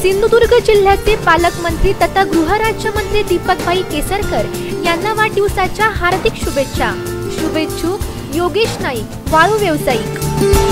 सिंधुदुर्ग जिल्ह्याचे पालकमंत्री तथा गृहराज्यमंत्री दीपकभाई केसरकर यांना वाढदिवसाच्या हार्दिक शुभेच्छा। शुभेच्छुक योगेश नाईक, वाळू व्यावसायिक।